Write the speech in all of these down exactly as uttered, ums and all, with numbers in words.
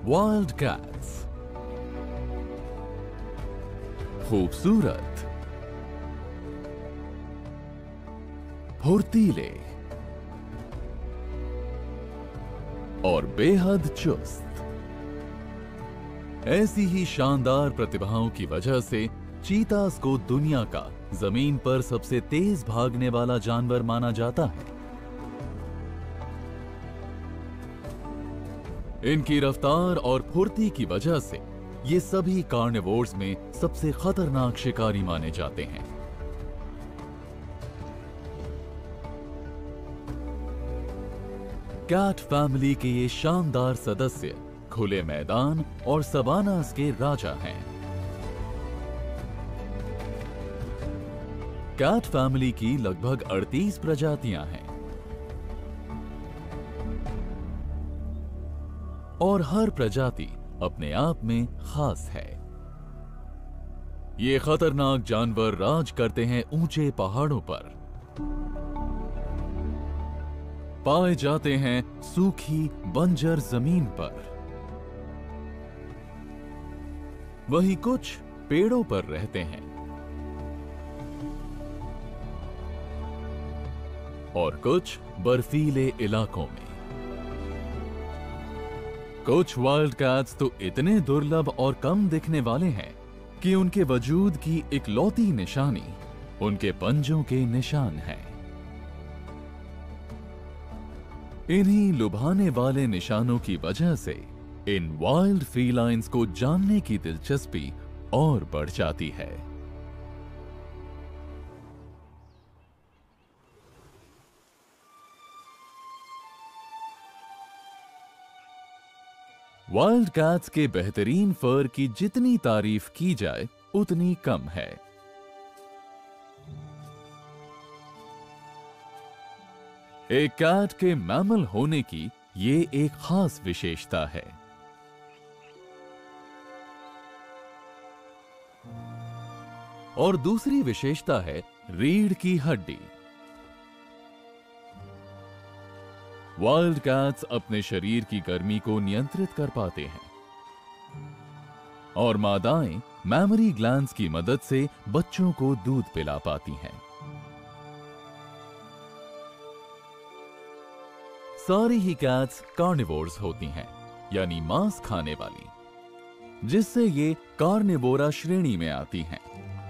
Wild cats. खूबसूरत, फुर्तीले और बेहद चुस्त। ऐसी ही शानदार प्रतिभाओं की वजह से चीतास को दुनिया का जमीन पर सबसे तेज भागने वाला जानवर माना जाता है। इनकी रफ्तार और फुर्ती की वजह से ये सभी कार्निवोर्स में सबसे खतरनाक शिकारी माने जाते हैं। कैट फैमिली के ये शानदार सदस्य खुले मैदान और सवानास के राजा हैं। कैट फैमिली की लगभग अड़तीस प्रजातियां हैं और हर प्रजाति अपने आप में खास है। ये खतरनाक जानवर राज करते हैं ऊंचे पहाड़ों पर, पाए जाते हैं सूखी बंजर जमीन पर, वहीं कुछ पेड़ों पर रहते हैं और कुछ बर्फीले इलाकों में। कुछ वाइल्ड कैट्स तो इतने दुर्लभ और कम दिखने वाले हैं कि उनके वजूद की इकलौती निशानी उनके पंजों के निशान हैं। इन्हीं लुभाने वाले निशानों की वजह से इन वाइल्ड फीलाइंस को जानने की दिलचस्पी और बढ़ जाती है। वाइल्ड कैट्स के बेहतरीन फर की जितनी तारीफ की जाए उतनी कम है। एक कैट के मैमल होने की ये एक खास विशेषता है। और दूसरी विशेषता है रीढ़ की हड्डी। वाइल्ड कैट्स अपने शरीर की गर्मी को नियंत्रित कर पाते हैं और मादाएं मैमरी ग्लैंड्स की मदद से बच्चों को दूध पिला पाती हैं। सारी ही कैट्स कार्निवोर्स होती हैं, यानी मांस खाने वाली, जिससे ये कार्निवोरा श्रेणी में आती हैं।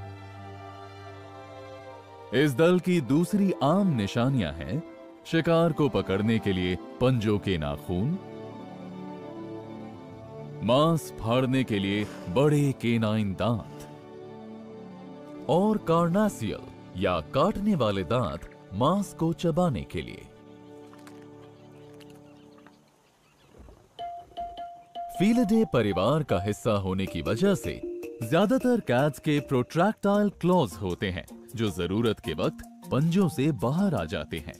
इस दल की दूसरी आम निशानियां हैं शिकार को पकड़ने के लिए पंजों के नाखून, मांस फाड़ने के लिए बड़े केनाइन दांत और कार्नासियल या काटने वाले दांत मांस को चबाने के लिए। फीलिडे परिवार का हिस्सा होने की वजह से ज्यादातर कैट्स के प्रोट्रैक्टाइल क्लॉज होते हैं जो जरूरत के वक्त पंजों से बाहर आ जाते हैं।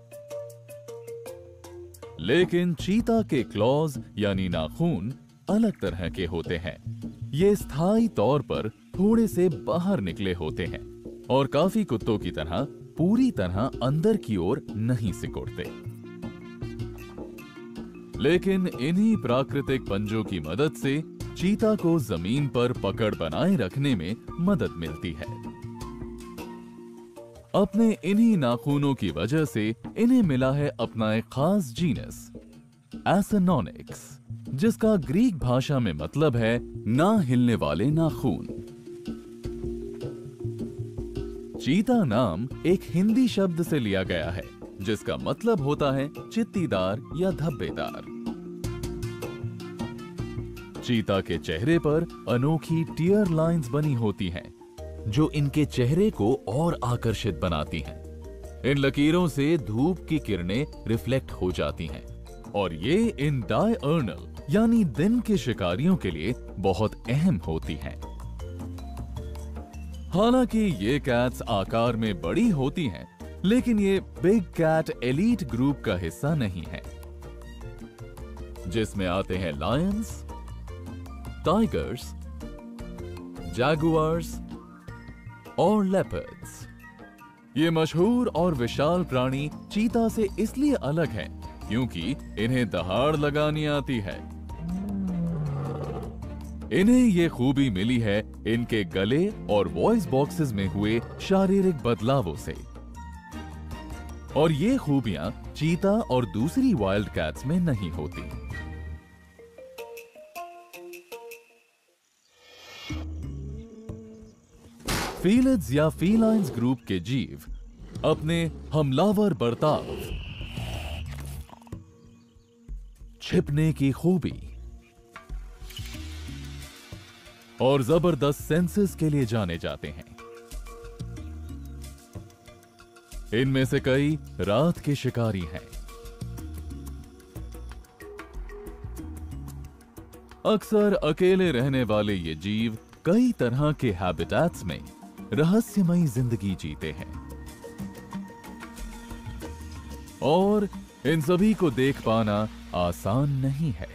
लेकिन चीता के क्लॉज यानी नाखून अलग तरह के होते हैं। ये स्थायी तौर पर थोड़े से बाहर निकले होते हैं और काफी कुत्तों की तरह पूरी तरह अंदर की ओर नहीं सिकुड़ते। लेकिन इन्हीं प्राकृतिक पंजों की मदद से चीता को जमीन पर पकड़ बनाए रखने में मदद मिलती है। अपने इन्हीं नाखूनों की वजह से इन्हें मिला है अपना एक खास जीनस एसोनोनिक्स, जिसका ग्रीक भाषा में मतलब है ना हिलने वाले नाखून। चीता नाम एक हिंदी शब्द से लिया गया है जिसका मतलब होता है चित्तीदार या धब्बेदार। चीता के चेहरे पर अनोखी टीयर लाइंस बनी होती हैं जो इनके चेहरे को और आकर्षित बनाती हैं। इन लकीरों से धूप की किरणें रिफ्लेक्ट हो जाती हैं और ये इन डायर्नल यानी दिन के शिकारियों के लिए बहुत अहम होती हैं। हालांकि ये कैट्स आकार में बड़ी होती हैं, लेकिन ये बिग कैट एलीट ग्रुप का हिस्सा नहीं है, जिसमें आते हैं लायंस, टाइगर्स, जैगुआर्स और लेपर्ड्स। ये मशहूर और विशाल प्राणी चीता से इसलिए अलग हैं क्योंकि इन्हें दहाड़ लगानी आती है। इन्हें ये खूबी मिली है इनके गले और वॉइस बॉक्सेस में हुए शारीरिक बदलावों से, और ये खूबियां चीता और दूसरी वाइल्ड कैट्स में नहीं होती। फीलिड्स या फीलाइंस ग्रुप के जीव अपने हमलावर बर्ताव, छिपने की खूबी और जबरदस्त सेंसेस के लिए जाने जाते हैं। इनमें से कई रात के शिकारी हैं। अक्सर अकेले रहने वाले ये जीव कई तरह के हैबिटेट्स में रहस्यमयी जिंदगी जीते हैं, और इन सभी को देख पाना आसान नहीं है।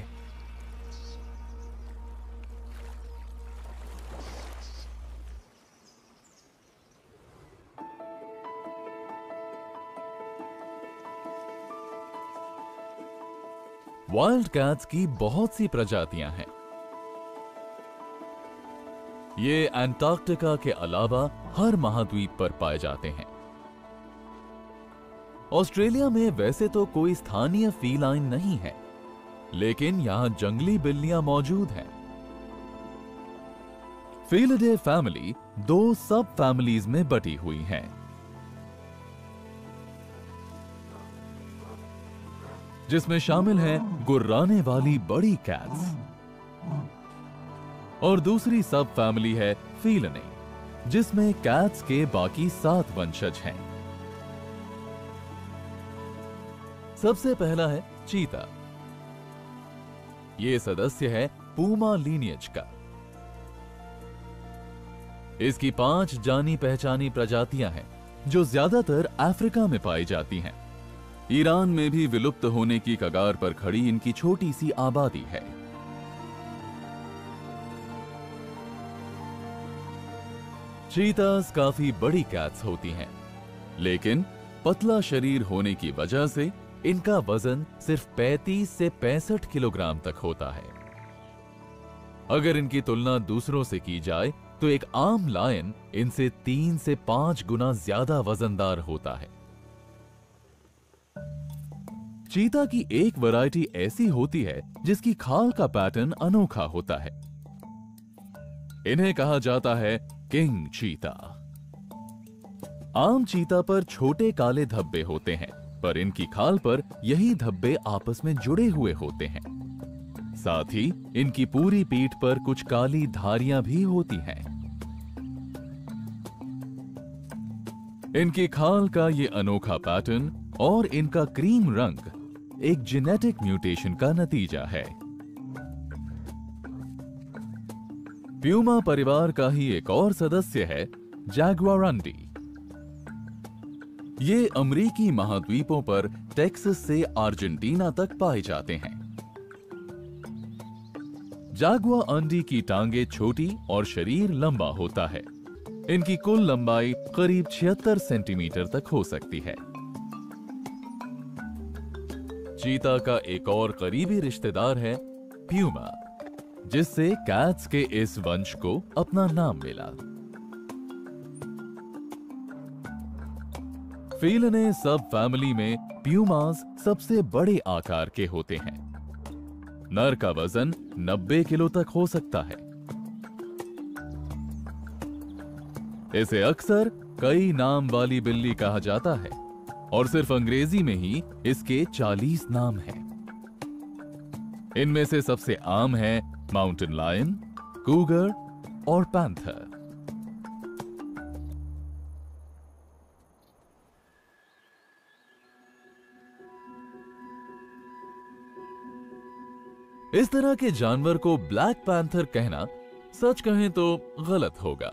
वाइल्ड कैट्स की बहुत सी प्रजातियां हैं। ये अंटार्कटिका के अलावा हर महाद्वीप पर पाए जाते हैं। ऑस्ट्रेलिया में वैसे तो कोई स्थानीय फीलाइन नहीं है, लेकिन यहां जंगली बिल्लियां मौजूद हैं। फीलिडे फैमिली दो सब फैमिलीज में बटी हुई है। जिसमें शामिल है गुर्राने वाली बड़ी कैट्स, और दूसरी सब फैमिली है फीलने, जिसमें कैट्स के बाकी सात वंशज हैं। सबसे पहला है चीता। यह सदस्य है पूमा लीनियज का। इसकी पांच जानी पहचानी प्रजातियां हैं, जो ज्यादातर अफ्रीका में पाई जाती हैं। ईरान में भी विलुप्त होने की कगार पर खड़ी इनकी छोटी सी आबादी है। चीतास काफी बड़ी कैट्स होती हैं, लेकिन पतला शरीर होने की वजह से इनका वजन सिर्फ पैंतीस से पैंसठ किलोग्राम तक होता है। अगर इनकी तुलना दूसरों से की जाए तो एक आम लायन इनसे तीन से पांच गुना ज्यादा वजनदार होता है। चीता की एक वैरायटी ऐसी होती है जिसकी खाल का पैटर्न अनोखा होता है। इन्हें कहा जाता है किंग चीता। आम चीता पर छोटे काले धब्बे होते हैं, पर इनकी खाल पर यही धब्बे आपस में जुड़े हुए होते हैं। साथ ही इनकी पूरी पीठ पर कुछ काली धारियां भी होती हैं। इनकी खाल का ये अनोखा पैटर्न और इनका क्रीम रंग एक जेनेटिक म्यूटेशन का नतीजा है। प्यूमा परिवार का ही एक और सदस्य है जैगुआरांडी। ये अमेरिकी महाद्वीपों पर टेक्सास से अर्जेंटीना तक पाए जाते हैं। जैगुआरांडी की टांगे छोटी और शरीर लंबा होता है। इनकी कुल लंबाई करीब छिहत्तर सेंटीमीटर तक हो सकती है। चीता का एक और करीबी रिश्तेदार है प्यूमा, जिससे कैट्स के इस वंश को अपना नाम मिला। फीलने सब फैमिली में प्यूमास सबसे बड़े आकार के होते हैं। नर का वजन नब्बे किलो तक हो सकता है। इसे अक्सर कई नाम वाली बिल्ली कहा जाता है, और सिर्फ अंग्रेजी में ही इसके चालीस नाम हैं। इनमें से सबसे आम है माउंटेन लायन, कूगर और पैंथर। इस तरह के जानवर को ब्लैक पैंथर कहना सच कहें तो गलत होगा।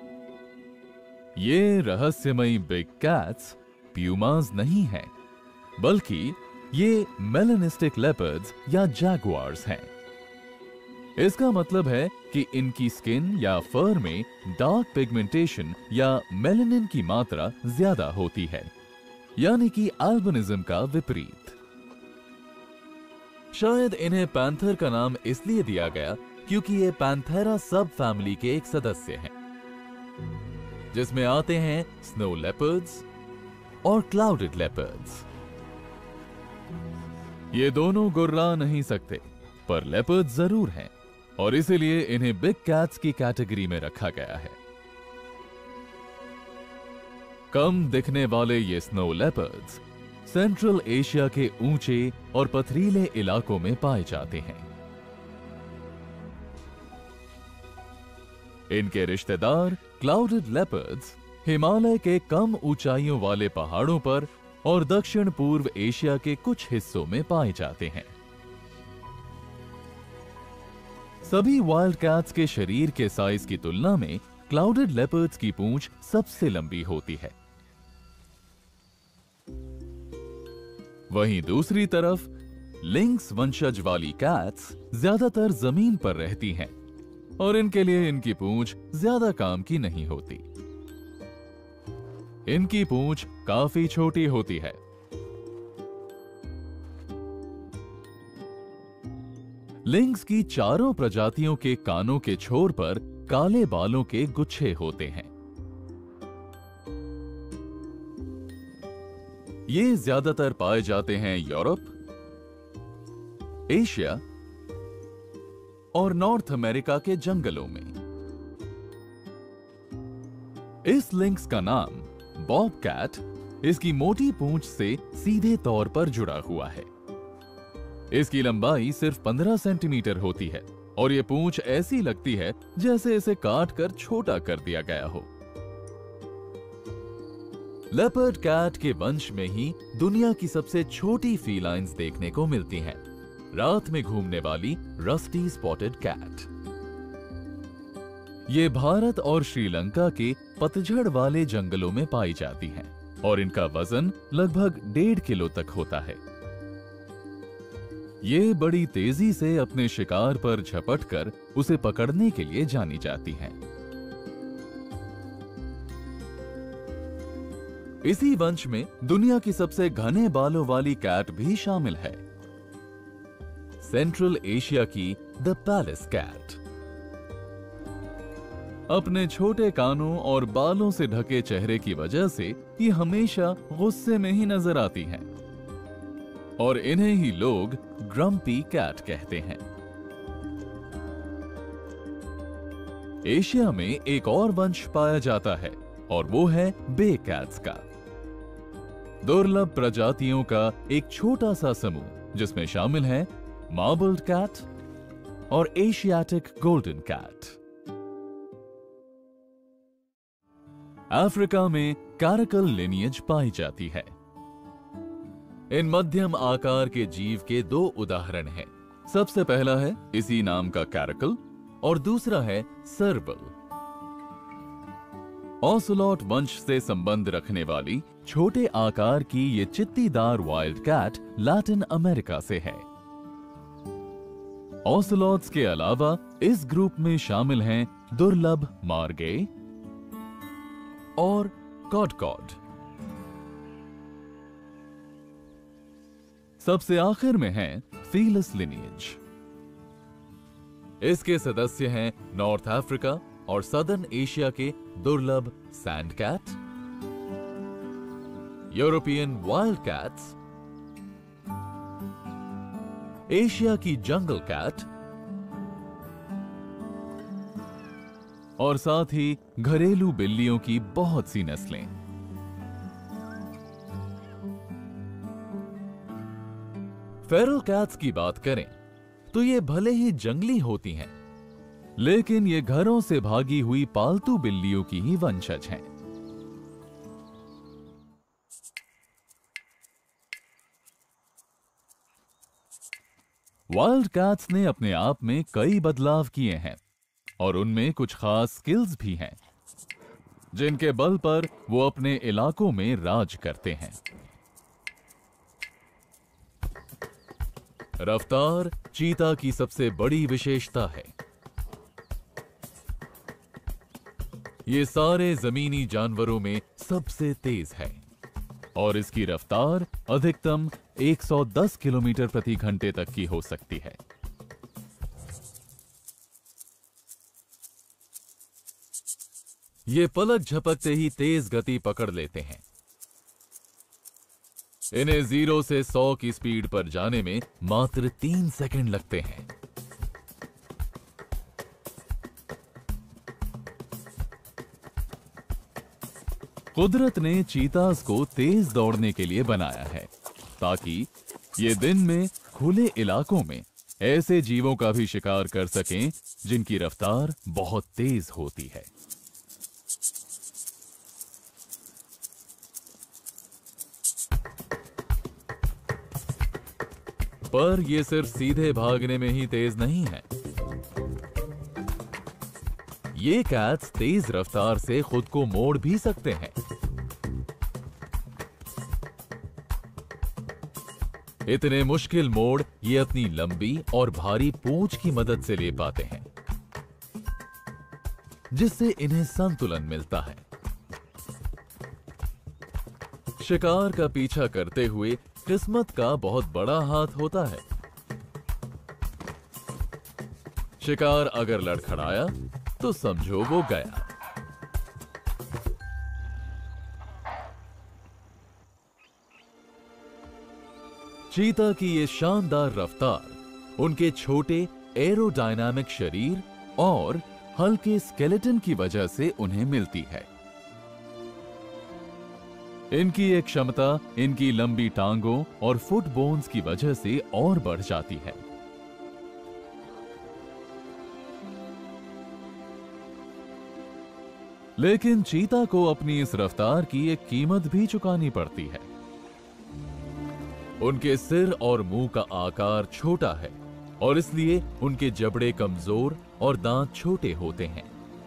ये रहस्यमयी बिग कैट्स प्यूमास नहीं है, बल्कि ये मेलानिस्टिक लेपर्ड्स या जैगुआर्स हैं। इसका मतलब है कि इनकी स्किन या फर में डार्क पिगमेंटेशन या मेलानिन की मात्रा ज्यादा होती है, यानी कि अल्बिनिज्म का विपरीत। शायद इन्हें पैंथर का नाम इसलिए दिया गया क्योंकि ये पैंथेरा सब फैमिली के एक सदस्य हैं, जिसमें आते हैं स्नो लेपर्ड्स और क्लाउडेड लेपर्ड्स। ये दोनों गुर्रा नहीं सकते, पर लेपर्ड्स जरूर हैं और इसीलिए इन्हें बिग कैट्स की कैटेगरी में रखा गया है। कम दिखने वाले ये स्नो लेपर्ड्स सेंट्रल एशिया के ऊंचे और पथरीले इलाकों में पाए जाते हैं। इनके रिश्तेदार क्लाउडेड लेपर्ड्स हिमालय के कम ऊंचाइयों वाले पहाड़ों पर और दक्षिण पूर्व एशिया के कुछ हिस्सों में पाए जाते हैं। सभी वाइल्ड कैट्स के शरीर के साइज की तुलना में क्लाउडेड लेपर्ड्स की पूंछ सबसे लंबी होती है। वहीं दूसरी तरफ लिंक्स वंशज वाली कैट्स ज्यादातर जमीन पर रहती हैं और इनके लिए इनकी पूंछ ज्यादा काम की नहीं होती। इनकी पूंछ काफी छोटी होती है। लिंक्स की चारों प्रजातियों के कानों के छोर पर काले बालों के गुच्छे होते हैं। ये ज्यादातर पाए जाते हैं यूरोप, एशिया और नॉर्थ अमेरिका के जंगलों में। इस लिंक्स का नाम बॉब कैट इसकी मोटी पूंछ से सीधे तौर पर जुड़ा हुआ है। इसकी लंबाई सिर्फ पंद्रह सेंटीमीटर होती है और यह पूंछ ऐसी लगती है जैसे इसे काट कर छोटा कर दिया गया हो। लेपर्ड कैट के वंश में ही दुनिया की सबसे छोटी फीलाइंस देखने को मिलती हैं, रात में घूमने वाली रस्टी स्पॉटेड कैट। ये भारत और श्रीलंका के पतझड़ वाले जंगलों में पाई जाती हैं और इनका वजन लगभग डेढ़ किलो तक होता है। ये बड़ी तेजी से अपने शिकार पर झपटकर उसे पकड़ने के लिए जानी जाती हैं। इसी वंश में दुनिया की सबसे घने बालों वाली कैट भी शामिल है, सेंट्रल एशिया की द पैलेस कैट। अपने छोटे कानों और बालों से ढके चेहरे की वजह से ये हमेशा गुस्से में ही नजर आती हैं और इन्हें ही लोग ग्रम्पी कैट कहते हैं। एशिया में एक और वंश पाया जाता है और वो है बे कैट्स का, दुर्लभ प्रजातियों का एक छोटा सा समूह जिसमें शामिल है मार्बल्ड कैट और एशियाटिक गोल्डन कैट। अफ्रीका में कैरकल लिनियज पाई जाती है। इन मध्यम आकार के जीव के दो उदाहरण हैं। सबसे पहला है इसी नाम का कैरकल और दूसरा है सर्वल। ऑसलॉट वंश से संबंध रखने वाली छोटे आकार की ये चित्तीदार वाइल्ड कैट लैटिन अमेरिका से है। ऑसलॉट्स के अलावा इस ग्रुप में शामिल हैं दुर्लभ मार्गे और कॉडकॉड। सबसे आखिर में है फीलस लिनियज। इसके सदस्य हैं नॉर्थ अफ्रीका और सदर्न एशिया के दुर्लभ sand cat, European wild cats, Asia की जंगल कैट और साथ ही घरेलू बिल्लियों की बहुत सी नस्लें। फेरल कैट्स की बात करें तो ये भले ही जंगली होती हैं, लेकिन ये घरों से भागी हुई पालतू बिल्लियों की ही वंशज हैं। वाइल्ड कैट्स ने अपने आप में कई बदलाव किए हैं और उनमें कुछ खास स्किल्स भी हैं, जिनके बल पर वो अपने इलाकों में राज करते हैं। रफ्तार चीता की सबसे बड़ी विशेषता है। ये सारे जमीनी जानवरों में सबसे तेज है और इसकी रफ्तार अधिकतम एक सौ दस किलोमीटर प्रति घंटे तक की हो सकती है। ये पलक झपकते ही तेज गति पकड़ लेते हैं। इन्हें जीरो से सौ की स्पीड पर जाने में मात्र तीन सेकंड लगते हैं। कुदरत ने चीतास को तेज दौड़ने के लिए बनाया है ताकि ये दिन में खुले इलाकों में ऐसे जीवों का भी शिकार कर सकें जिनकी रफ्तार बहुत तेज होती है। पर ये सिर्फ सीधे भागने में ही तेज नहीं है। ये कैट्स तेज रफ्तार से खुद को मोड़ भी सकते हैं। इतने मुश्किल मोड़ ये अपनी लंबी और भारी पूंछ की मदद से ले पाते हैं, जिससे इन्हें संतुलन मिलता है। शिकार का पीछा करते हुए किस्मत का बहुत बड़ा हाथ होता है। शिकार अगर लड़खड़ाया तो समझो वो गया। चीता की ये शानदार रफ्तार उनके छोटे एरोडायनामिक शरीर और हल्के स्केलेटन की वजह से उन्हें मिलती है। इनकी एक क्षमता इनकी लंबी टांगों और फुट बोन्स की वजह से और बढ़ जाती है। लेकिन चीता को अपनी इस रफ्तार की एक कीमत भी चुकानी पड़ती है। उनके सिर और मुंह का आकार छोटा है और इसलिए उनके जबड़े कमजोर और दांत छोटे होते हैं।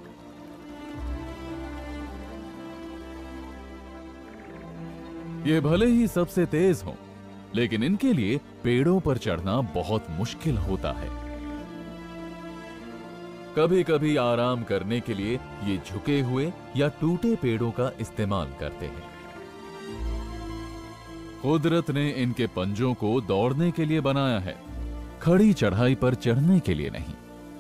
ये भले ही सबसे तेज हों, लेकिन इनके लिए पेड़ों पर चढ़ना बहुत मुश्किल होता है। कभी कभी आराम करने के लिए ये झुके हुए या टूटे पेड़ों का इस्तेमाल करते हैं। कुदरत ने इनके पंजों को दौड़ने के लिए बनाया है, खड़ी चढ़ाई पर चढ़ने के लिए नहीं।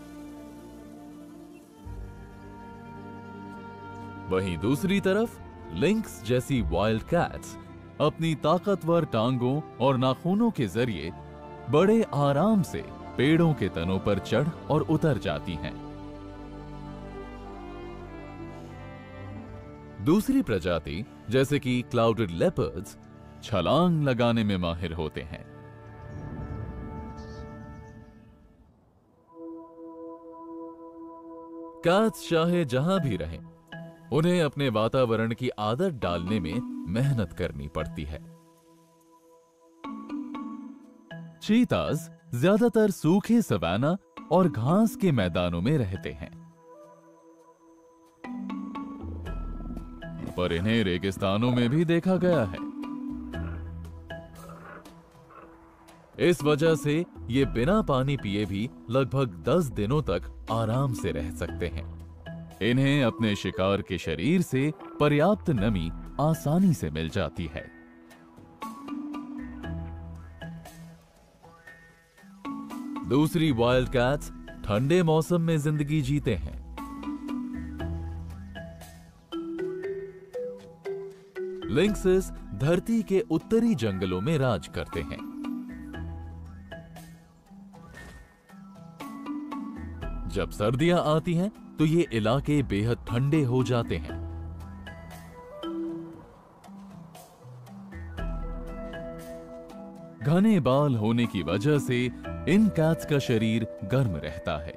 वहीं दूसरी तरफ लिंक्स जैसी वाइल्ड कैट्स अपनी ताकतवर टांगों और नाखूनों के जरिए बड़े आराम से पेड़ों के तनों पर चढ़ और उतर जाती हैं। दूसरी प्रजाति जैसे कि क्लाउडेड लेपर्ड्स छलांग लगाने में माहिर होते हैं। कैट्स चाहे जहां भी रहें, उन्हें अपने वातावरण की आदत डालने में मेहनत करनी पड़ती है। चीतास ज्यादातर सूखे सवाना और घास के मैदानों में रहते हैं, पर इन्हें रेगिस्तानों में भी देखा गया है। इस वजह से ये बिना पानी पिए भी लगभग दस दिनों तक आराम से रह सकते हैं। इन्हें अपने शिकार के शरीर से पर्याप्त नमी आसानी से मिल जाती है। दूसरी वाइल्ड कैट्स ठंडे मौसम में जिंदगी जीते हैं। लिंक्सेस धरती के उत्तरी जंगलों में राज करते हैं। जब सर्दियां आती हैं तो ये इलाके बेहद ठंडे हो जाते हैं। घने बाल होने की वजह से इन कैट्स का शरीर गर्म रहता है।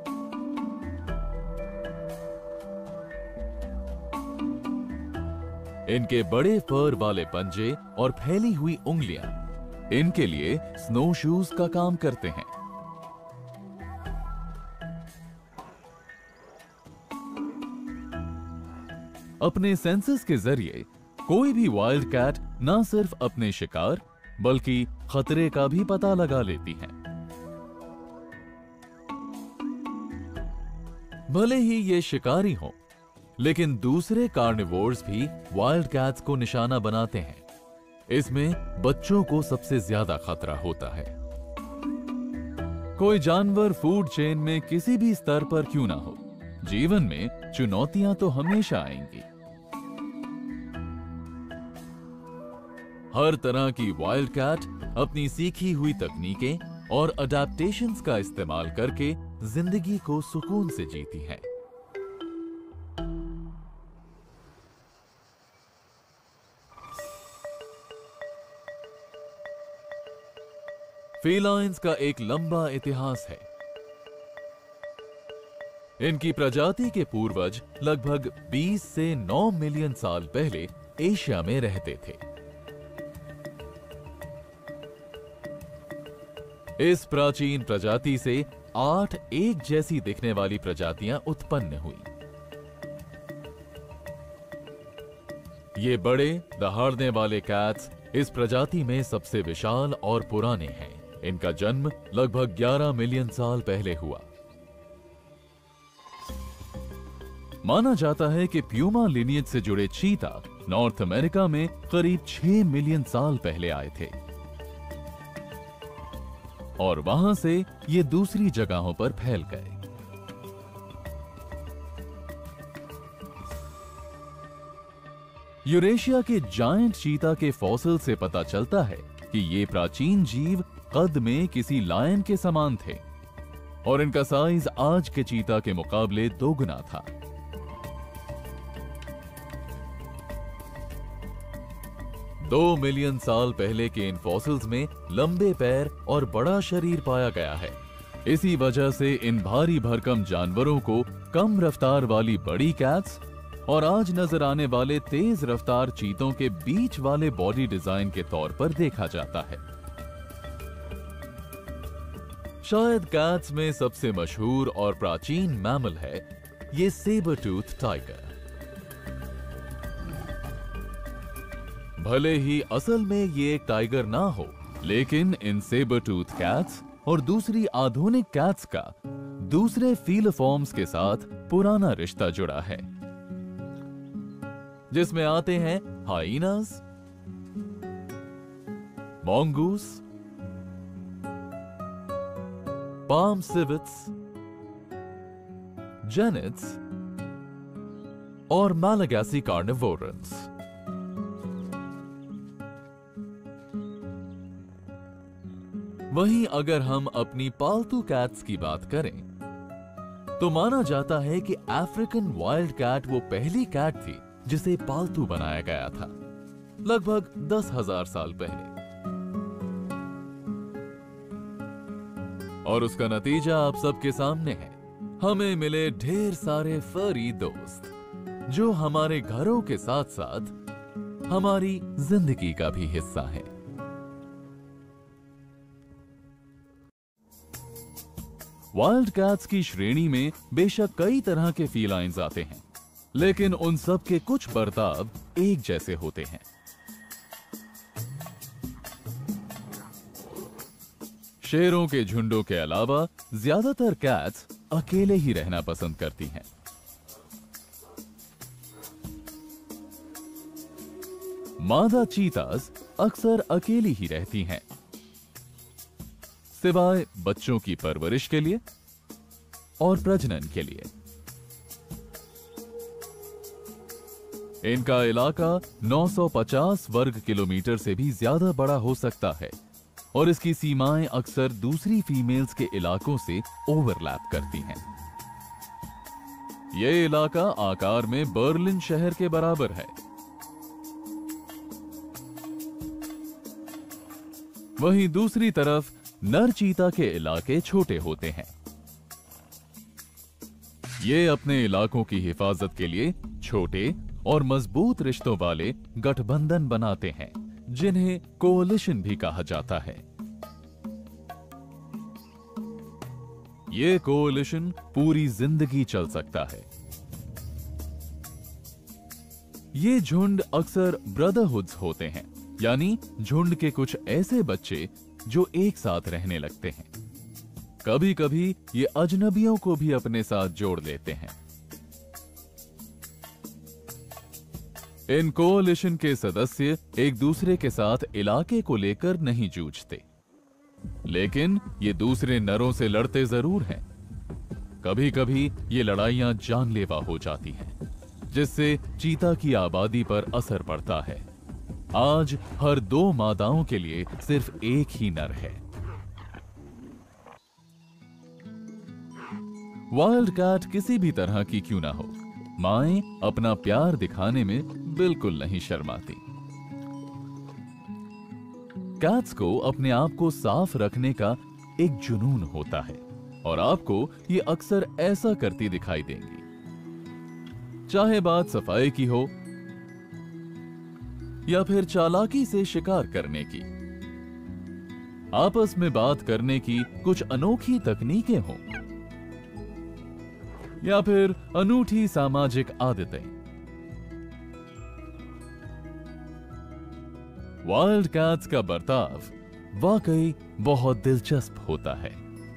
इनके बड़े फर वाले पंजे और फैली हुई उंगलियां इनके लिए स्नो शूज का काम करते हैं। अपने सेंसेस के जरिए कोई भी वाइल्ड कैट न सिर्फ अपने शिकार बल्कि खतरे का भी पता लगा लेती हैं। भले ही ये शिकारी हों, लेकिन दूसरे कार्निवोर्स भी वाइल्ड कैट्स को निशाना बनाते हैं। इसमें बच्चों को सबसे ज्यादा खतरा होता है। कोई जानवर फूड चेन में किसी भी स्तर पर क्यों ना हो, जीवन में चुनौतियां तो हमेशा आएंगी। हर तरह की वाइल्ड कैट अपनी सीखी हुई तकनीकें और अडैप्टेशंस का इस्तेमाल करके जिंदगी को सुकून से जीती है। फेलाइंस का एक लंबा इतिहास है। इनकी प्रजाति के पूर्वज लगभग बीस से नौ मिलियन साल पहले एशिया में रहते थे। इस प्राचीन प्रजाति से आठ एक जैसी दिखने वाली प्रजातियां उत्पन्न हुई। ये बड़े दहाड़ने वाले कैट्स इस प्रजाति में सबसे विशाल और पुराने हैं। इनका जन्म लगभग ग्यारह मिलियन साल पहले हुआ। माना जाता है कि प्यूमा लिनियज से जुड़े चीता नॉर्थ अमेरिका में करीब छह मिलियन साल पहले आए थे और वहां से ये दूसरी जगहों पर फैल गए। यूरेशिया के जायंट चीता के फॉसिल से पता चलता है कि ये प्राचीन जीव कद में किसी लायन के समान थे और इनका साइज आज के चीता के मुकाबले दोगुना था। दो मिलियन साल पहले के इन फॉसिल्स में लंबे पैर और बड़ा शरीर पाया गया है। इसी वजह से इन भारी भरकम जानवरों को कम रफ्तार वाली बड़ी कैट्स और आज नजर आने वाले तेज रफ्तार चीतों के बीच वाले बॉडी डिजाइन के तौर पर देखा जाता है। शायद कैट्स में सबसे मशहूर और प्राचीन मैमल है ये सेबर टूथ टाइगर। भले ही असल में ये एक टाइगर ना हो, लेकिन इन सेबर टूथ कैट्स और दूसरी आधुनिक कैट्स का दूसरे फीलोफॉर्म्स के साथ पुराना रिश्ता जुड़ा है, जिसमें आते हैं हाइनास, मॉन्गूस, पाम सिविट्स, जेनिट्स और मालागासी कार्निवोरंस। वहीं अगर हम अपनी पालतू कैट्स की बात करें तो माना जाता है कि अफ्रीकन वाइल्ड कैट वो पहली कैट थी जिसे पालतू बनाया गया था, लगभग दस हजार साल पहले। और उसका नतीजा आप सबके सामने है। हमें मिले ढेर सारे फरी दोस्त जो हमारे घरों के साथ साथ हमारी जिंदगी का भी हिस्सा है। वाइल्ड कैट्स की श्रेणी में बेशक कई तरह के फीलाइंस आते हैं, लेकिन उन सब के कुछ बर्ताव एक जैसे होते हैं। शेरों के झुंडों के अलावा ज्यादातर कैट्स अकेले ही रहना पसंद करती हैं। मादा चीतास अक्सर अकेली ही रहती हैं, सिवाय बच्चों की परवरिश के लिए और प्रजनन के लिए। इनका इलाका नौ सौ पचास वर्ग किलोमीटर से भी ज्यादा बड़ा हो सकता है और इसकी सीमाएं अक्सर दूसरी फीमेल्स के इलाकों से ओवरलैप करती हैं। यह इलाका आकार में बर्लिन शहर के बराबर है। वहीं दूसरी तरफ नर चीता के इलाके छोटे होते हैं। ये अपने इलाकों की हिफाजत के लिए छोटे और मजबूत रिश्तों वाले गठबंधन बनाते हैं, जिन्हें कोलिशन भी कहा जाता है। ये कोलिशन पूरी जिंदगी चल सकता है। ये झुंड अक्सर ब्रदरहुड्स होते हैं, यानी झुंड के कुछ ऐसे बच्चे जो एक साथ रहने लगते हैं। कभी कभी ये अजनबियों को भी अपने साथ जोड़ लेते हैं। इन कोलिशन के सदस्य एक दूसरे के साथ इलाके को लेकर नहीं जूझते, लेकिन ये दूसरे नरों से लड़ते जरूर हैं। कभी कभी ये लड़ाइयां जानलेवा हो जाती हैं, जिससे चीता की आबादी पर असर पड़ता है। आज हर दो मादाओं के लिए सिर्फ एक ही नर है। वाइल्ड कैट किसी भी तरह की क्यों ना हो, माएं अपना प्यार दिखाने में बिल्कुल नहीं शर्माती। कैट्स को अपने आप को साफ रखने का एक जुनून होता है और आपको ये अक्सर ऐसा करती दिखाई देंगी। चाहे बात सफाई की हो या फिर चालाकी से शिकार करने की, आपस में बात करने की कुछ अनोखी तकनीकें हों या फिर अनूठी सामाजिक आदतें, वाइल्ड कैट्स का बर्ताव वाकई बहुत दिलचस्प होता है।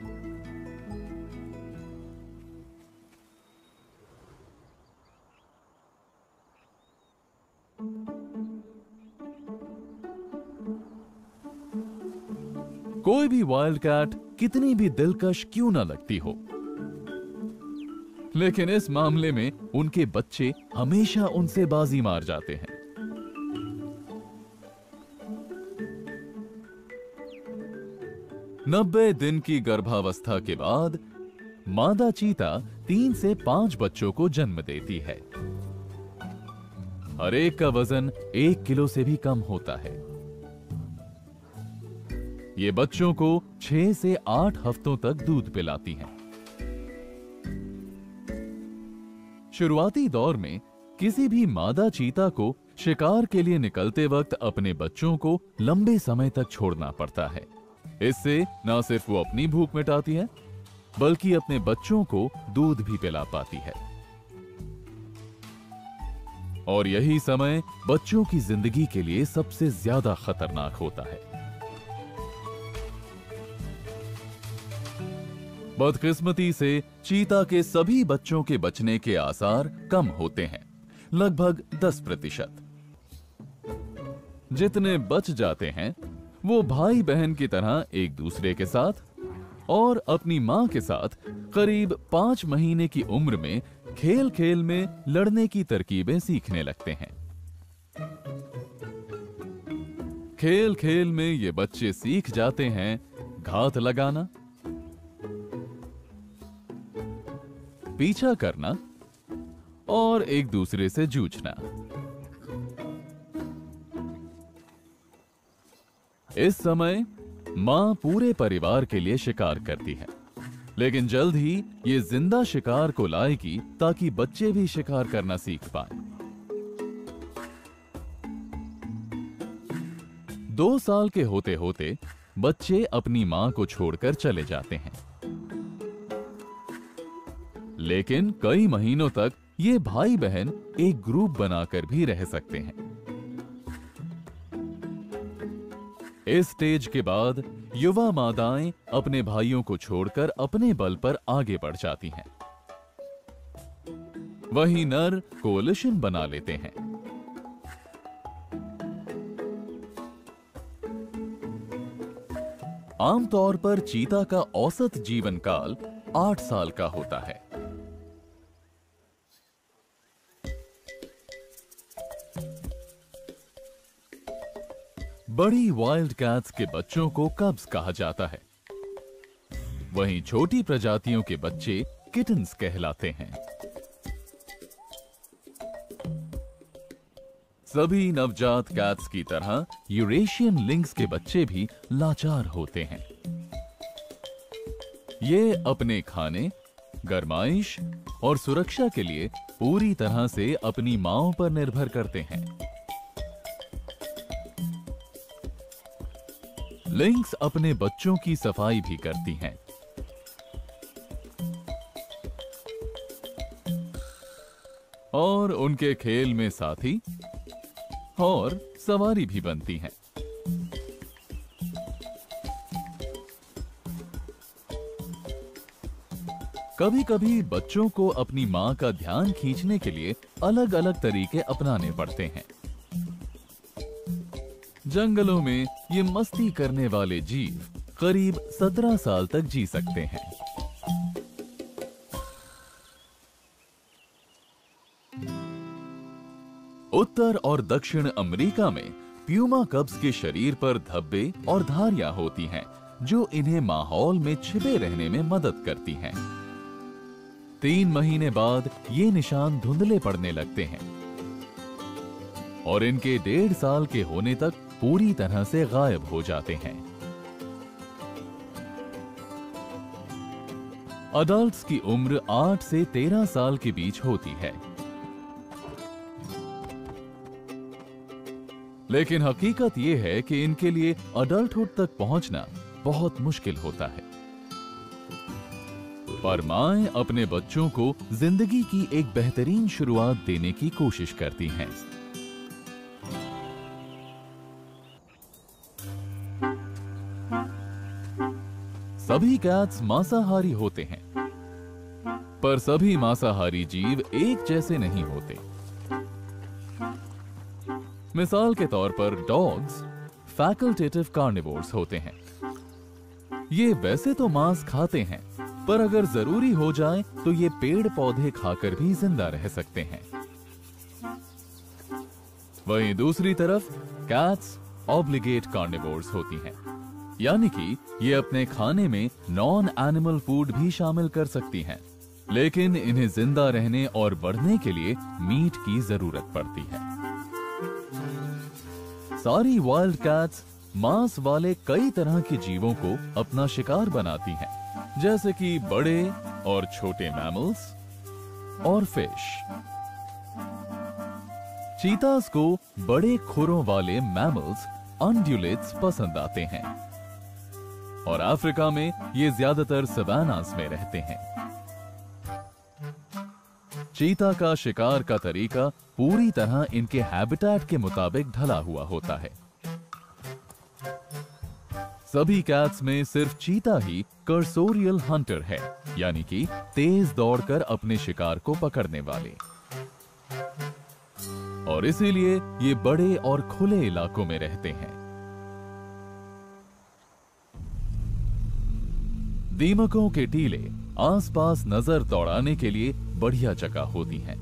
कोई भी वाइल्ड कैट कितनी भी दिलकश क्यों ना लगती हो, लेकिन इस मामले में उनके बच्चे हमेशा उनसे बाजी मार जाते हैं। नब्बे दिन की गर्भावस्था के बाद मादा चीता तीन से पांच बच्चों को जन्म देती है। हर एक का वजन एक किलो से भी कम होता है। ये बच्चों को छह से आठ हफ्तों तक दूध पिलाती हैं। शुरुआती दौर में किसी भी मादा चीता को शिकार के लिए निकलते वक्त अपने बच्चों को लंबे समय तक छोड़ना पड़ता है। इससे न सिर्फ वो अपनी भूख मिटाती है, बल्कि अपने बच्चों को दूध भी पिला पाती है। और यही समय बच्चों की जिंदगी के लिए सबसे ज्यादा खतरनाक होता है। बदकिस्मती से चीता के सभी बच्चों के बचने के आसार कम होते हैं, लगभग दस प्रतिशत। जितने बच जाते हैं वो भाई बहन की तरह एक दूसरे के साथ और अपनी मां के साथ करीब पांच महीने की उम्र में खेल खेल में लड़ने की तरकीबें सीखने लगते हैं। खेल खेल में ये बच्चे सीख जाते हैं घात लगाना, पीछा करना और एक दूसरे से जूझना। इस समय मां पूरे परिवार के लिए शिकार करती है, लेकिन जल्द ही ये जिंदा शिकार को लाएगी ताकि बच्चे भी शिकार करना सीख पाएं। दो साल के होते होते बच्चे अपनी मां को छोड़कर चले जाते हैं, लेकिन कई महीनों तक ये भाई बहन एक ग्रुप बनाकर भी रह सकते हैं। इस स्टेज के बाद युवा मादाएं अपने भाइयों को छोड़कर अपने बल पर आगे बढ़ जाती हैं। वहीं नर कोलिशन बना लेते हैं। आमतौर पर चीता का औसत जीवन काल आठ साल का होता है। बड़ी वाइल्ड कैट्स के बच्चों को कब्स कहा जाता है, वहीं छोटी प्रजातियों के बच्चे किटन्स कहलाते हैं। सभी नवजात कैट्स की तरह यूरेशियन लिंक्स के बच्चे भी लाचार होते हैं। ये अपने खाने, गरमाइश और सुरक्षा के लिए पूरी तरह से अपनी मांओं पर निर्भर करते हैं। लिंक्स अपने बच्चों की सफाई भी करती हैं। और उनके खेल में साथी और सवारी भी बनती हैं। कभी कभी बच्चों को अपनी मां का ध्यान खींचने के लिए अलग अलग तरीके अपनाने पड़ते हैं। जंगलों में ये मस्ती करने वाले जीव करीब सत्रह साल तक जी सकते हैं। उत्तर और दक्षिण अमेरिका में प्यूमा कब्स के शरीर पर धब्बे और धारियां होती हैं, जो इन्हें माहौल में छिपे रहने में मदद करती हैं। तीन महीने बाद ये निशान धुंधले पड़ने लगते हैं और इनके डेढ़ साल के होने तक पूरी तरह से गायब हो जाते हैं। अडल्ट्स की उम्र आठ से तेरह साल के बीच होती है, लेकिन हकीकत यह है कि इनके लिए अडल्टहुड तक पहुंचना बहुत मुश्किल होता है। पर माएं अपने बच्चों को जिंदगी की एक बेहतरीन शुरुआत देने की कोशिश करती हैं। सभी कैट्स मांसाहारी होते हैं, पर सभी मांसाहारी जीव एक जैसे नहीं होते। मिसाल के तौर पर डॉग्स फैकल्टेटिव कार्निवोर्स होते हैं। ये वैसे तो मांस खाते हैं, पर अगर जरूरी हो जाए तो ये पेड़ पौधे खाकर भी जिंदा रह सकते हैं। वहीं दूसरी तरफ कैट्स ऑब्लिगेट कार्निवोर्स होती हैं, यानी कि ये अपने खाने में नॉन एनिमल फूड भी शामिल कर सकती हैं, लेकिन इन्हें जिंदा रहने और बढ़ने के लिए मीट की जरूरत पड़ती है। सारी वाइल्ड कैट्स मांस वाले कई तरह के जीवों को अपना शिकार बनाती हैं, जैसे कि बड़े और छोटे मैमल्स और फिश। चीतास को बड़े खुरों वाले मैमल्स अनड्यूलेट्स पसंद आते हैं और अफ्रीका में ये ज्यादातर सवानास में रहते हैं। चीता का शिकार का तरीका पूरी तरह इनके हैबिटेट के मुताबिक ढला हुआ होता है। सभी कैट्स में सिर्फ चीता ही कर्सोरियल हंटर है, यानी कि तेज दौड़कर अपने शिकार को पकड़ने वाले, और इसीलिए ये बड़े और खुले इलाकों में रहते हैं। दीमकों के टीले आसपास नजर दौड़ाने के लिए बढ़िया जगह होती हैं।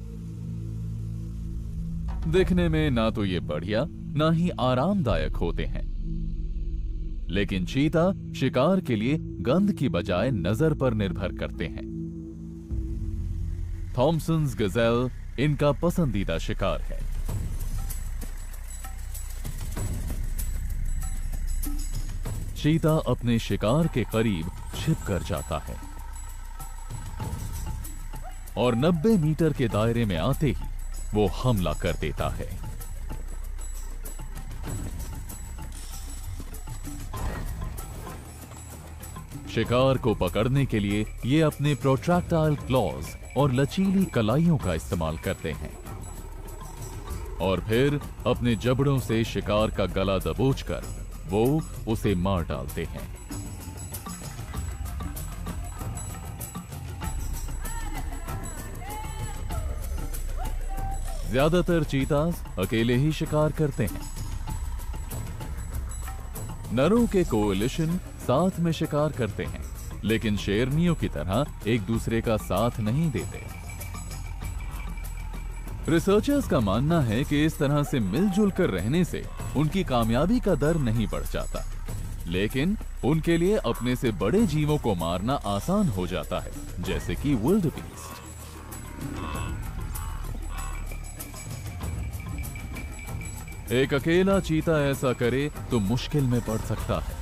दिखने में ना तो ये बढ़िया ना ही आरामदायक होते हैं, लेकिन चीता शिकार के लिए गंध की बजाय नजर पर निर्भर करते हैं। थॉमसन्स गजेल इनका पसंदीदा शिकार है। चीता अपने शिकार के करीब छिप कर जाता है और नब्बे मीटर के दायरे में आते ही वो हमला कर देता है। शिकार को पकड़ने के लिए ये अपने प्रोट्रैक्टाइल क्लॉज और लचीली कलाइयों का इस्तेमाल करते हैं और फिर अपने जबड़ों से शिकार का गला दबोचकर वो उसे मार डालते हैं। ज्यादातर चीतास अकेले ही शिकार करते हैं। नरों के कोएलिशन साथ में शिकार करते हैं, लेकिन शेरनियों की तरह एक दूसरे का साथ नहीं देते। रिसर्चर्स का मानना है कि इस तरह से मिलजुल कर रहने से उनकी कामयाबी का दर नहीं बढ़ जाता, लेकिन उनके लिए अपने से बड़े जीवों को मारना आसान हो जाता है, जैसे कि विल्डबीस्ट। एक अकेला चीता ऐसा करे तो मुश्किल में पड़ सकता है।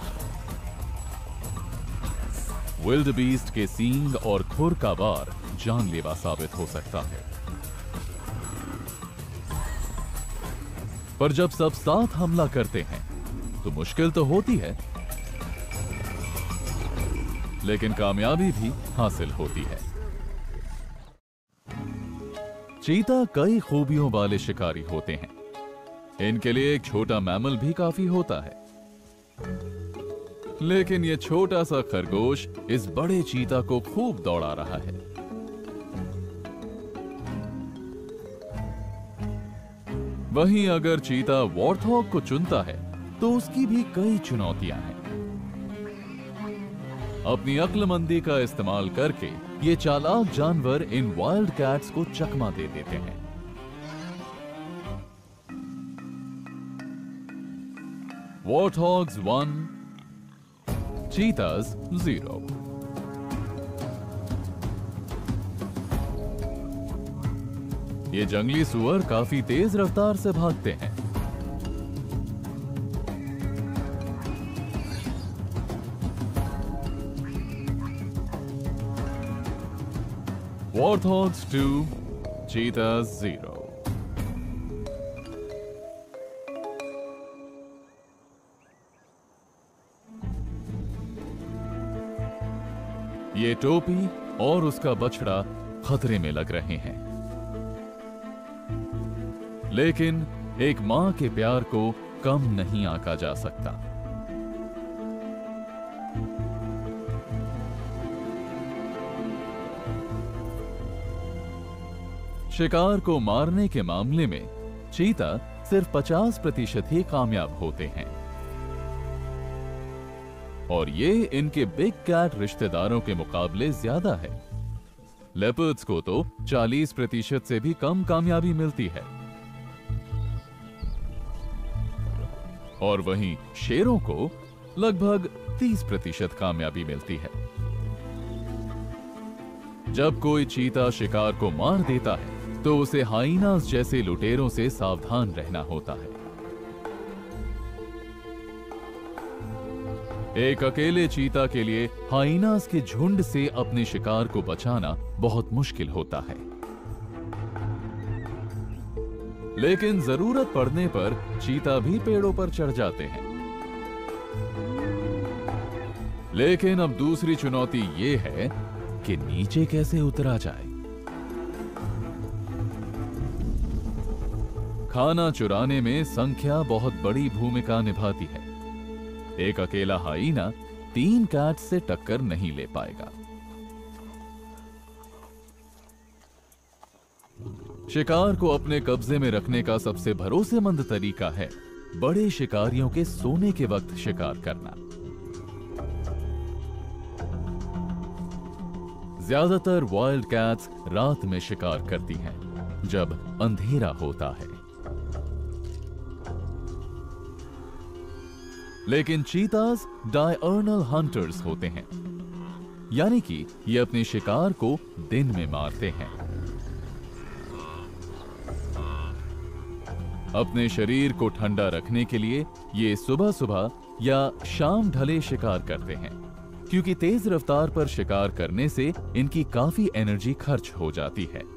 विल्डबीस्ट के सींग और खुर का वार जानलेवा साबित हो सकता है। पर जब सब साथ हमला करते हैं तो मुश्किल तो होती है, लेकिन कामयाबी भी हासिल होती है। चीता कई खूबियों वाले शिकारी होते हैं। इनके लिए एक छोटा मैमल भी काफी होता है, लेकिन यह छोटा सा खरगोश इस बड़े चीता को खूब दौड़ा रहा है। वहीं अगर चीता वॉर्थॉग को चुनता है तो उसकी भी कई चुनौतियां हैं। अपनी अक्लमंदी का इस्तेमाल करके ये चालाक जानवर इन वाइल्ड कैट्स को चकमा दे देते हैं। Warthogs one, Cheetahs zero. ये जंगली सुअर काफी तेज रफ्तार से भागते हैं। Warthogs two, Cheetahs zero. ये टोपी और उसका बछड़ा खतरे में लग रहे हैं, लेकिन एक मां के प्यार को कम नहीं आंका जा सकता। शिकार को मारने के मामले में चीता सिर्फ पचास प्रतिशत ही कामयाब होते हैं, और ये इनके बिग कैट रिश्तेदारों के मुकाबले ज्यादा है। लेपर्ड्स को तो चालीस प्रतिशत से भी कम कामयाबी मिलती है, और वहीं शेरों को लगभग तीस प्रतिशत कामयाबी मिलती है। जब कोई चीता शिकार को मार देता है तो उसे हाइनास जैसे लुटेरों से सावधान रहना होता है। एक अकेले चीता के लिए हाइनास के झुंड से अपने शिकार को बचाना बहुत मुश्किल होता है, लेकिन जरूरत पड़ने पर चीता भी पेड़ों पर चढ़ जाते हैं। लेकिन अब दूसरी चुनौती यह है कि नीचे कैसे उतरा जाए। खाना चुराने में संख्या बहुत बड़ी भूमिका निभाती है। एक अकेला हाइना तीन कैट से टक्कर नहीं ले पाएगा। शिकार को अपने कब्जे में रखने का सबसे भरोसेमंद तरीका है बड़े शिकारियों के सोने के वक्त शिकार करना। ज्यादातर वाइल्ड कैट्स रात में शिकार करती हैं, जब अंधेरा होता है। लेकिन चीतास डायर्नल हंटर्स होते हैं, यानी कि ये अपने शिकार को दिन में मारते हैं। अपने शरीर को ठंडा रखने के लिए ये सुबह सुबह या शाम ढले शिकार करते हैं, क्योंकि तेज रफ्तार पर शिकार करने से इनकी काफी एनर्जी खर्च हो जाती है।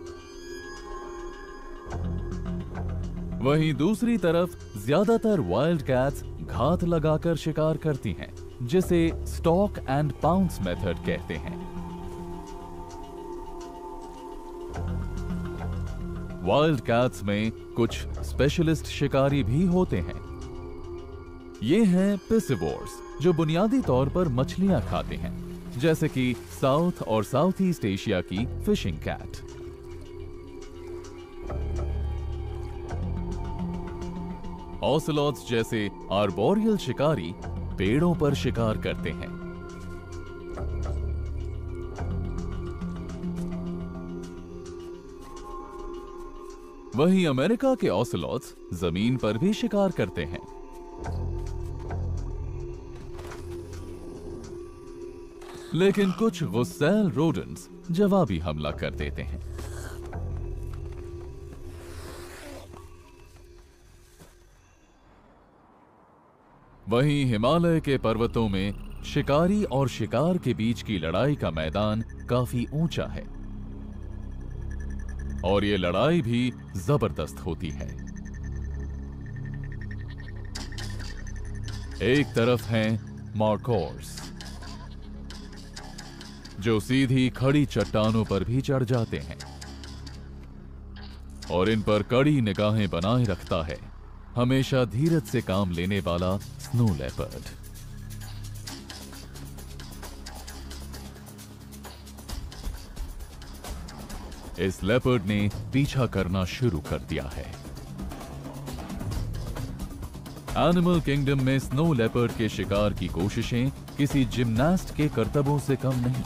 वहीं दूसरी तरफ ज्यादातर वाइल्ड कैट्स घात लगाकर शिकार करती हैं, जिसे स्टॉक एंड पाउंस मेथड कहते हैं। वाइल्ड कैट्स में कुछ स्पेशलिस्ट शिकारी भी होते हैं। ये हैं पिसिवोर्स, जो बुनियादी तौर पर मछलियां खाते हैं, जैसे कि साउथ और साउथ ईस्ट एशिया की फिशिंग कैट। ऑसेलॉट्स जैसे आर्बोरियल शिकारी पेड़ों पर शिकार करते हैं। वहीं अमेरिका के ऑसेलॉट्स जमीन पर भी शिकार करते हैं। लेकिन कुछ गुस्सैल रोडेंट्स जवाबी हमला कर देते हैं। वहीं हिमालय के पर्वतों में शिकारी और शिकार के बीच की लड़ाई का मैदान काफी ऊंचा है, और यह लड़ाई भी जबरदस्त होती है। एक तरफ हैं मार्कोर्स, जो सीधी खड़ी चट्टानों पर भी चढ़ जाते हैं और इन पर कड़ी निगाहें बनाए रखता है हमेशा धीरज से काम लेने वाला स्नो लेपर्ड। इस लेपर्ड ने पीछा करना शुरू कर दिया है। एनिमल किंगडम में स्नो लेपर्ड के शिकार की कोशिशें किसी जिम्नास्ट के करतबों से कम नहीं।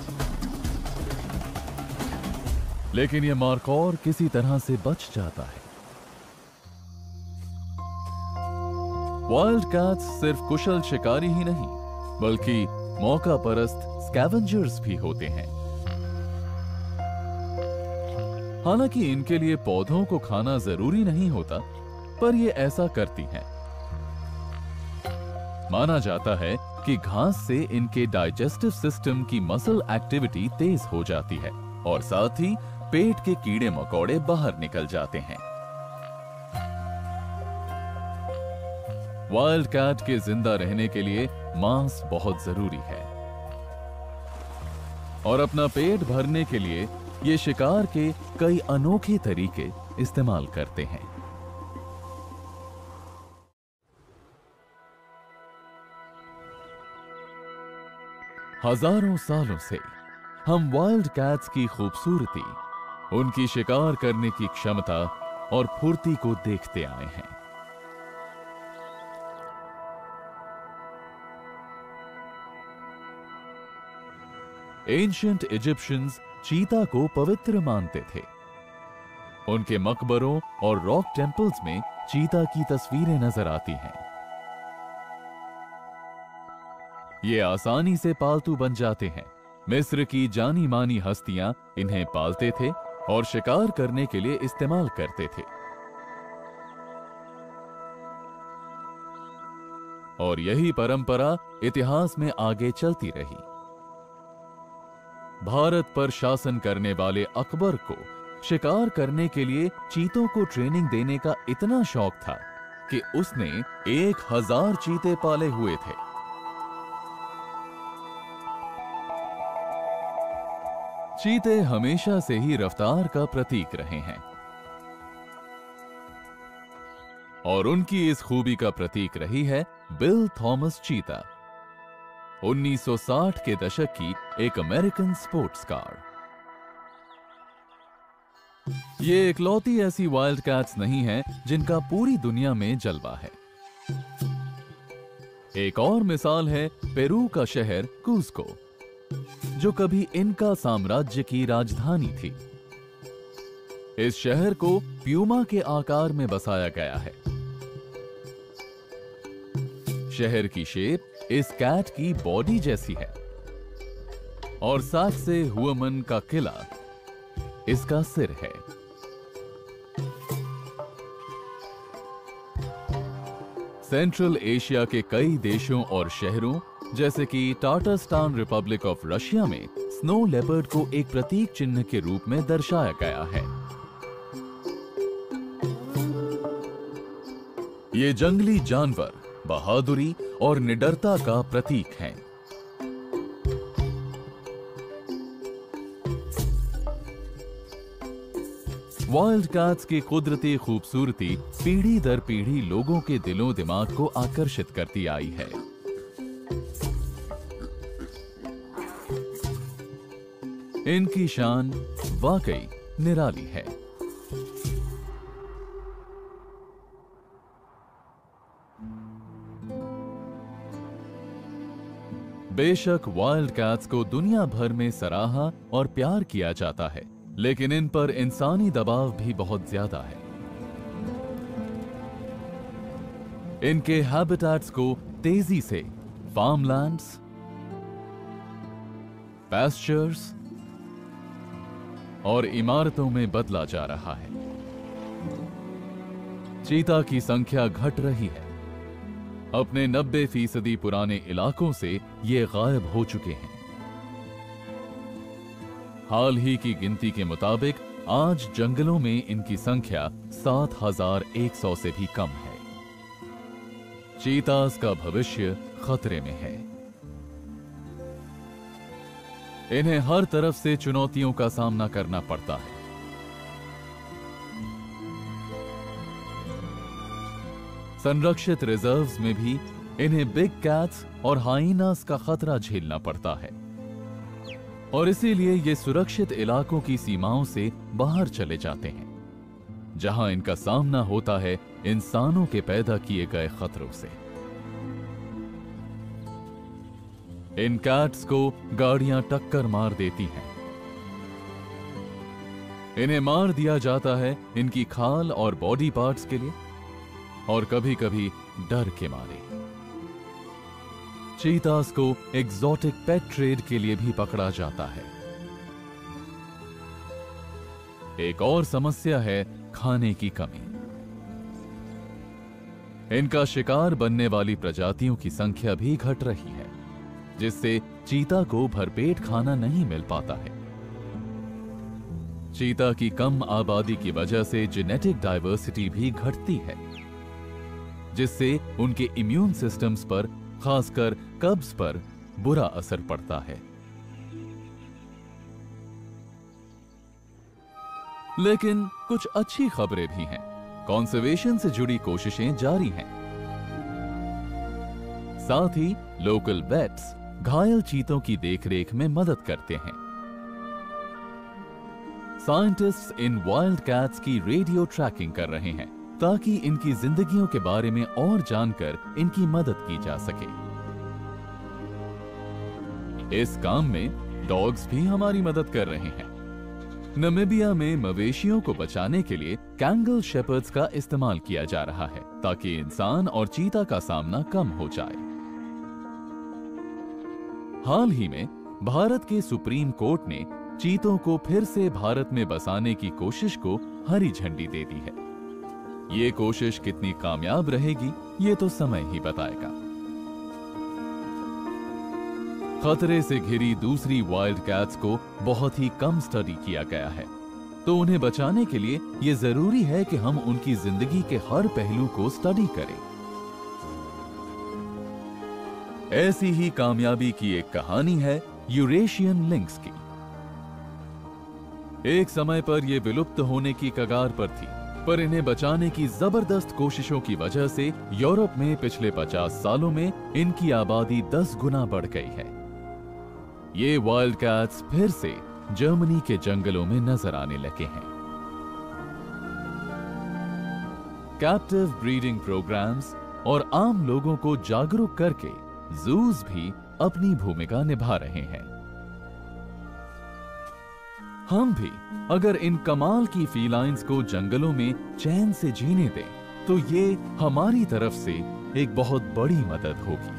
लेकिन यह मार्कोर किसी तरह से बच जाता है। वाइल्ड कैट्स सिर्फ कुशल शिकारी ही नहीं, बल्कि मौका परस्त स्कैवेंजर्स भी होते हैं। हालांकि इनके लिए पौधों को खाना जरूरी नहीं होता, पर ये ऐसा करती हैं। माना जाता है कि घास से इनके डाइजेस्टिव सिस्टम की मसल एक्टिविटी तेज हो जाती है और साथ ही पेट के कीड़े मकोड़े बाहर निकल जाते हैं। वाइल्ड कैट के जिंदा रहने के लिए मांस बहुत जरूरी है और अपना पेट भरने के लिए ये शिकार के कई अनोखे तरीके इस्तेमाल करते हैं। हजारों सालों से हम वाइल्ड कैट्स की खूबसूरती, उनकी शिकार करने की क्षमता और फुर्ती को देखते आए हैं। एंशिएंट इजिप्शियंस चीता को पवित्र मानते थे। उनके मकबरों और रॉक टेम्पल्स में चीता की तस्वीरें नजर आती हैं। ये आसानी से पालतू बन जाते हैं। मिस्र की जानी मानी हस्तियां इन्हें पालते थे और शिकार करने के लिए इस्तेमाल करते थे। और यही परंपरा इतिहास में आगे चलती रही। भारत पर शासन करने वाले अकबर को शिकार करने के लिए चीतों को ट्रेनिंग देने का इतना शौक था कि उसने एक हजार चीते पाले हुए थे। चीते हमेशा से ही रफ्तार का प्रतीक रहे हैं और उनकी इस खूबी का प्रतीक रही है बिल थॉमस चीता, उन्नीस सौ साठ के दशक की एक अमेरिकन स्पोर्ट्स कार। ये इकलौती ऐसी वाइल्ड कैट्स नहीं है जिनका पूरी दुनिया में जलवा है। एक और मिसाल है पेरू का शहर कुस्को, जो कभी इनका साम्राज्य की राजधानी थी। इस शहर को प्यूमा के आकार में बसाया गया है। शहर की शेप इस कैट की बॉडी जैसी है और साक्से हुअमन का किला इसका सिर है। सेंट्रल एशिया के कई देशों और शहरों जैसे कि टाटास्तान रिपब्लिक ऑफ रशिया में स्नो लेपर्ड को एक प्रतीक चिन्ह के रूप में दर्शाया गया है। ये जंगली जानवर बहादुरी और निडरता का प्रतीक हैं। वाइल्ड कैट्स की कुदरती खूबसूरती पीढ़ी दर पीढ़ी लोगों के दिलों दिमाग को आकर्षित करती आई है। इनकी शान वाकई निराली है। बेशक वाइल्ड कैट्स को दुनिया भर में सराहा और प्यार किया जाता है, लेकिन इन पर इंसानी दबाव भी बहुत ज्यादा है। इनके हैबिटेट्स को तेजी से फार्मलैंड्स, पैस्चर्स और इमारतों में बदला जा रहा है। चीता की संख्या घट रही है। अपने नब्बे फीसदी पुराने इलाकों से ये गायब हो चुके हैं। हाल ही की गिनती के मुताबिक आज जंगलों में इनकी संख्या सात हजार एक सौ से भी कम है। चीतास का भविष्य खतरे में है। इन्हें हर तरफ से चुनौतियों का सामना करना पड़ता है। संरक्षित रिजर्व्स में भी इन्हें बिग कैट्स और हाइनास का खतरा झेलना पड़ता है और इसीलिए ये सुरक्षित इलाकों की सीमाओं से बाहर चले जाते हैं, जहां इनका सामना होता है इंसानों के पैदा किए गए खतरों से। इन कैट्स को गाड़ियां टक्कर मार देती हैं। इन्हें मार दिया जाता है इनकी खाल और बॉडी पार्ट्स के लिए, और कभी कभी डर के मारे। चीतास को एक्सोटिक पेट ट्रेड के लिए भी पकड़ा जाता है। एक और समस्या है खाने की कमी। इनका शिकार बनने वाली प्रजातियों की संख्या भी घट रही है, जिससे चीता को भरपेट खाना नहीं मिल पाता है। चीता की कम आबादी की वजह से जेनेटिक डाइवर्सिटी भी घटती है, जिससे उनके इम्यून सिस्टम्स पर, खासकर कब्ज पर बुरा असर पड़ता है। लेकिन कुछ अच्छी खबरें भी हैं। कंजर्वेशन से जुड़ी कोशिशें जारी हैं। साथ ही लोकल वेट्स घायल चीतों की देखरेख में मदद करते हैं। साइंटिस्ट्स इन वाइल्ड कैट्स की रेडियो ट्रैकिंग कर रहे हैं ताकि इनकी जिंदगियों के बारे में और जानकर इनकी मदद की जा सके। इस काम में डॉग्स भी हमारी मदद कर रहे हैं। नामीबिया में मवेशियों को बचाने के लिए कैंगल शेपर्ड्स का इस्तेमाल किया जा रहा है ताकि इंसान और चीता का सामना कम हो जाए। हाल ही में भारत के सुप्रीम कोर्ट ने चीतों को फिर से भारत में बसाने की कोशिश को हरी झंडी दे दी है। ये कोशिश कितनी कामयाब रहेगी, ये तो समय ही बताएगा। खतरे से घिरी दूसरी वाइल्ड कैट्स को बहुत ही कम स्टडी किया गया है, तो उन्हें बचाने के लिए यह जरूरी है कि हम उनकी जिंदगी के हर पहलू को स्टडी करें। ऐसी ही कामयाबी की एक कहानी है यूरेशियन लिंक्स की। एक समय पर यह विलुप्त होने की कगार पर थी, पर इन्हें बचाने की जबरदस्त कोशिशों की वजह से यूरोप में पिछले पचास सालों में इनकी आबादी दस गुना बढ़ गई है। ये वाइल्ड कैट्स फिर से जर्मनी के जंगलों में नजर आने लगे हैं। कैप्टिव ब्रीडिंग प्रोग्राम्स और आम लोगों को जागरूक करके जूज भी अपनी भूमिका निभा रहे हैं। हम भी अगर इन कमाल की फीलाइंस को जंगलों में चैन से जीने दें, तो ये हमारी तरफ से एक बहुत बड़ी मदद होगी।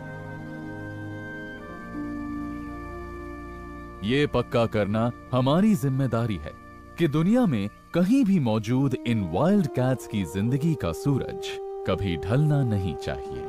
ये पक्का करना हमारी जिम्मेदारी है कि दुनिया में कहीं भी मौजूद इन वाइल्ड कैट्स की जिंदगी का सूरज कभी ढलना नहीं चाहिए।